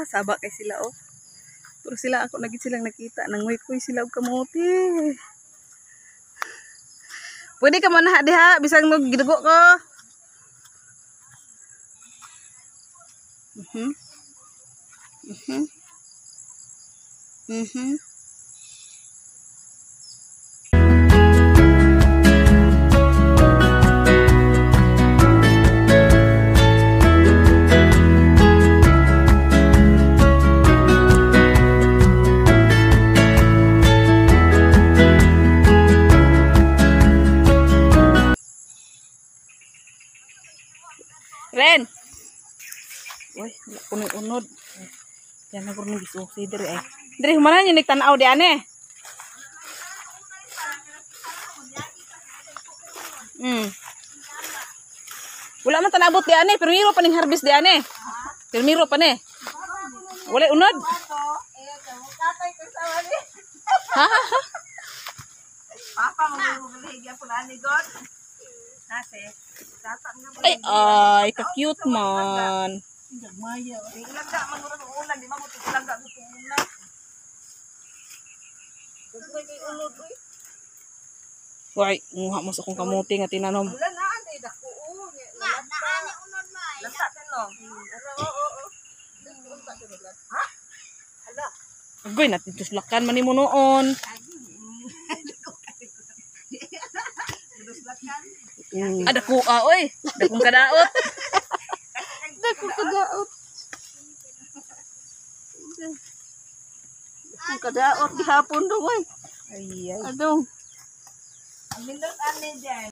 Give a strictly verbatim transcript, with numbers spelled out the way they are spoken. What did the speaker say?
saba kay sila oh. Pero sila ako nagit silang nakita nang way-way sila og kamote. Pwede ka man ha diha bisang mo gidugo ko. Mhm. Mhm. Mhm. Ren. Uy, wala ko nang unod. Yan na ko nang gisusi diri ay. Diri humana niyo nagtanaw di ane. Hmm. Wala man tanabot di ane, pero miro pa ning harvest di ane. Pero miro pa ni. Wala unod. Ha ha ha. Papa mo buligya pud ani god. Kasi ay ay ka-cute man. Maya, ilaga man ron ulan di mabuti ilaga dito ulan. Dugay kay unod oy. Wai, nguha mo sa kong kamuti nga tinanom. Wala na ani dako o. Na naani unod may. Lasa tano. Oo oo. Ha? Hala. Agoy natin tuslakan man nimo noon. Mm. Ada ku ah oy, ada kung kadaot. Ada kung kadaot. Kung kadaot gihapon dong oy. Ay ay. Adong. Amindot ani diyan.